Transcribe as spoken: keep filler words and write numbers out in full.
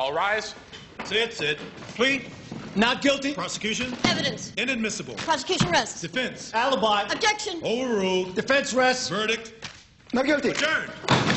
All rise. Sit, sit. Plea. Not guilty. Prosecution. Evidence. Inadmissible. Prosecution rests. Defense. Alibi. Objection. Overruled. Defense rests. Verdict. Not guilty. Adjourned.